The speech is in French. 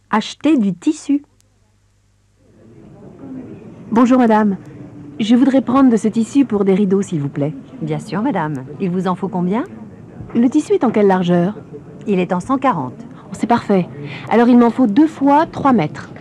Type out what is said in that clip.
Acheter du tissu. Bonjour madame, je voudrais prendre de ce tissu pour des rideaux s'il vous plaît. Bien sûr, madame. Il vous en faut combien? Le tissu est en quelle largeur? Il est en 140. Oh, c'est parfait. Alors il m'en faut 2 fois 3 mètres.